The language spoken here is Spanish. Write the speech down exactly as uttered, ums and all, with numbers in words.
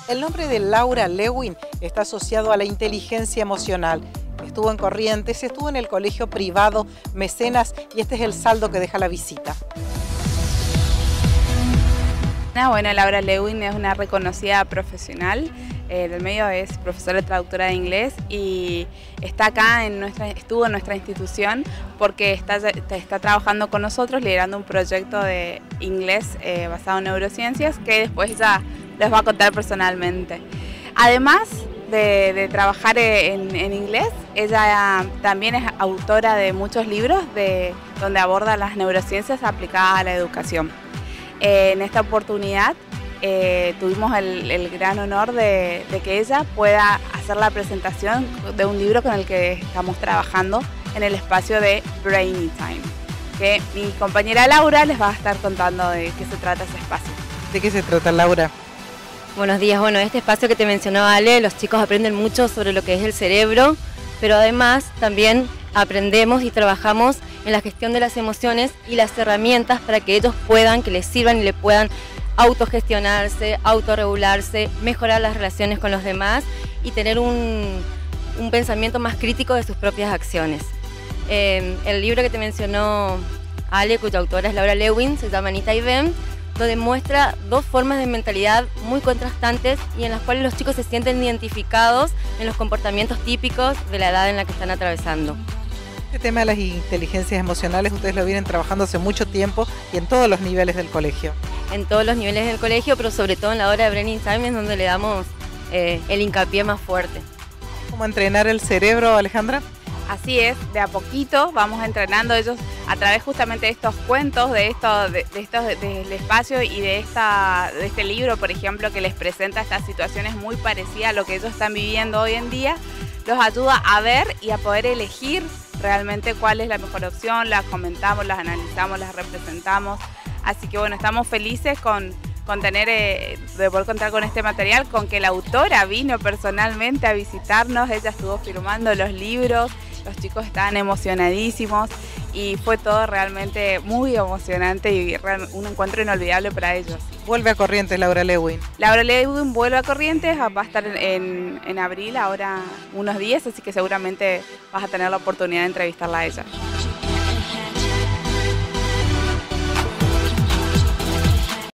El nombre de Laura Lewin está asociado a la inteligencia emocional. Estuvo en Corrientes, estuvo en el colegio privado Mecenas y este es el saldo que deja la visita. Bueno, Laura Lewin es una reconocida profesional eh, del medio, es profesora y traductora de inglés y está acá, en nuestra, estuvo en nuestra institución porque está, está trabajando con nosotros liderando un proyecto de inglés eh, basado en neurociencias que después ella les va a contar personalmente. Además de, de trabajar en, en inglés, ella también es autora de muchos libros de, donde aborda las neurociencias aplicadas a la educación. Eh, en esta oportunidad eh, tuvimos el, el gran honor de, de que ella pueda hacer la presentación de un libro con el que estamos trabajando en el espacio de Brainy Time, que mi compañera Laura les va a estar contando de qué se trata ese espacio. ¿De qué se trata, Laura? Buenos días. Bueno, este espacio que te mencionaba Ale, los chicos aprenden mucho sobre lo que es el cerebro, pero además también aprendemos y trabajamos en la gestión de las emociones y las herramientas para que ellos puedan, que les sirvan y le puedan autogestionarse, autorregularse, mejorar las relaciones con los demás y tener un, un pensamiento más crítico de sus propias acciones. Eh, el libro que te mencionó Ale, cuya autora es Laura Lewin, se llama Anita y Ben, donde muestra dos formas de mentalidad muy contrastantes y en las cuales los chicos se sienten identificados en los comportamientos típicos de la edad en la que están atravesando. Este tema de las inteligencias emocionales ustedes lo vienen trabajando hace mucho tiempo y en todos los niveles del colegio. En todos los niveles del colegio, pero sobre todo en la hora de Brainy Time es donde le damos eh, el hincapié más fuerte. ¿Cómo entrenar el cerebro, Alejandra? Así es, de a poquito vamos entrenando ellos a través justamente de estos cuentos, de esto, de, de estos, de, del espacio y de, esta, de este libro, por ejemplo, que les presenta estas situaciones muy parecidas a lo que ellos están viviendo hoy en día, los ayuda a ver y a poder elegir realmente cuál es la mejor opción, las comentamos, las analizamos, las representamos. Así que bueno, estamos felices con, con tener, eh, de poder contar con este material, con que la autora vino personalmente a visitarnos, ella estuvo firmando los libros, los chicos estaban emocionadísimos y fue todo realmente muy emocionante y un encuentro inolvidable para ellos. Vuelve a Corrientes Laura Lewin. Laura Lewin vuelve a Corrientes, va a estar en, en abril, ahora unos días, así que seguramente vas a tener la oportunidad de entrevistarla a ella.